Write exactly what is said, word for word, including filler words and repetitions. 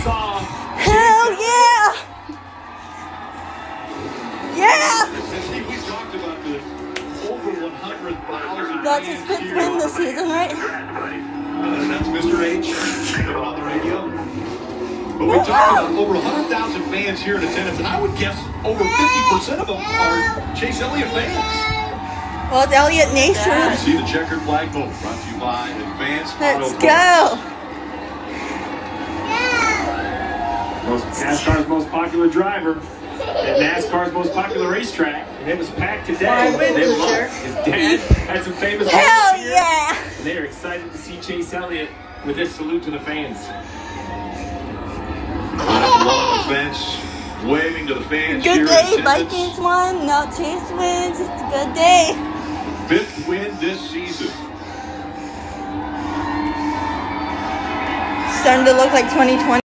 saw. Hell yeah! Yeah! We talked about the over one hundred thousand. That's his fifth win this season, right? Uh, that's Mister H on the radio. But we talked about over one hundred thousand fans here in attendance, and I would guess over fifty percent of them are Chase Elliott fans. Well, it's Elliott Nation. You see the checkered flag pole brought to you by Advanced Let's Auto go. Most, NASCAR's most popular driver at NASCAR's most popular racetrack, and it was packed today. I win They this loved- year. His dad had some famous Hell moments here, yeah! and they are excited to see Chase Elliott with this salute to the fans. Along the fence, waving to the fans here Good in day, attendance. Vikings won, now Chase wins. It's a good day. Fifth win this season. Starting to look like twenty twenty.